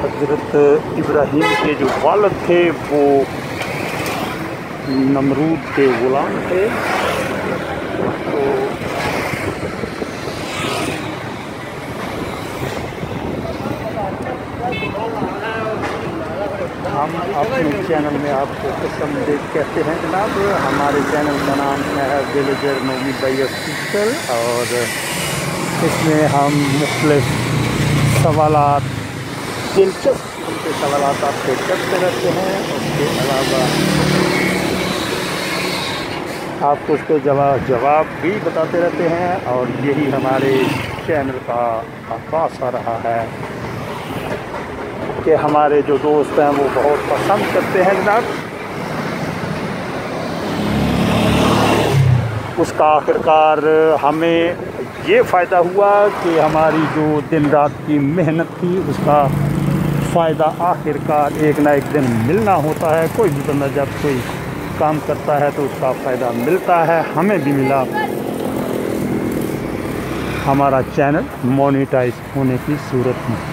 हज़रत इब्राहीम के जो वालिद थे वो नमरूद के ग़ुलाम थे। तो हम अपने चैनल में आपको खुशामदीद कहते हैं जनाब। हमारे चैनल का नाम है विलेजर नोमी भाई ऑफिशियल और इसमें हम मुख्तलिफ सवालात दिलचस्प उनके सवालात आपसे करते रहते हैं। उसके अलावा आपको उसके जवाब भी बताते रहते हैं और यही हमारे चैनल का आगाज़ आ रहा है कि हमारे जो दोस्त हैं वो बहुत पसंद करते हैं जनाब। उसका आखिरकार हमें ये फ़ायदा हुआ कि हमारी जो दिन रात की मेहनत थी उसका फ़ायदा आखिरकार एक ना एक दिन मिलना होता है। कोई भी बंदा जब कोई काम करता है तो उसका फ़ायदा मिलता है। हमें भी मिला, हमारा चैनल मोनेटाइज होने की सूरत में।